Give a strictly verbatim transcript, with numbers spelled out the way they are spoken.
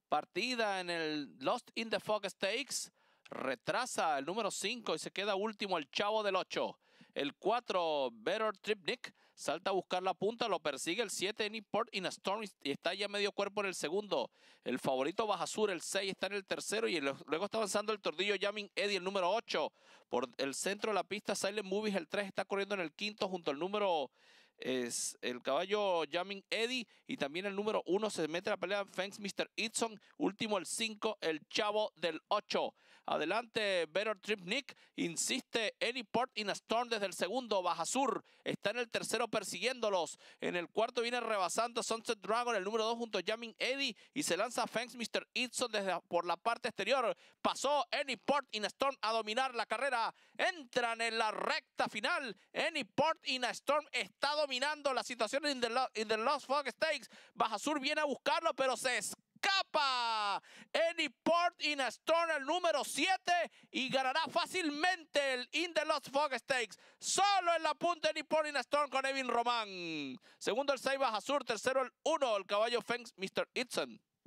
partida en el Lost in the Fog Stakes. Retrasa el número cinco y se queda último el Chavo del ocho. El cuatro, Better Tripnik, salta a buscar la punta, lo persigue el siete, Anyport in a Storm, y está ya medio cuerpo en el segundo. El favorito Baja Sur, el seis, está en el tercero, y el, luego está avanzando el Tordillo Jamming Eddie, el número ocho. Por el centro de la pista, Silent Movies, el tres, está corriendo en el quinto junto al número... es el caballo Jamming Eddie, y también el número uno se mete a la pelea, Thanks mister Itson. Último el cinco, el Chavo del ocho. Adelante Better Tripnik, insiste Anyport in a Storm desde el segundo. Baja Sur está en el tercero persiguiéndolos. En el cuarto viene rebasando Sunset Dragon, el número dos, junto a Jamming Eddie, y se lanza Thanks mister Itson desde por la parte exterior. Pasó Anyport in a Storm a dominar la carrera. Entran en la recta final. Anyport in a Storm está dominando dominando la situación en the, in the Lost Fog Stakes. Baja Sur viene a buscarlo, pero se escapa Anyport in a Storm, el número siete, y ganará fácilmente el In the Lost Fog Stakes. Solo en la punta Anyport in a Storm con Evin Román. Segundo el seis, Baja Sur. Tercero el uno, el caballo Thanks mister Itson.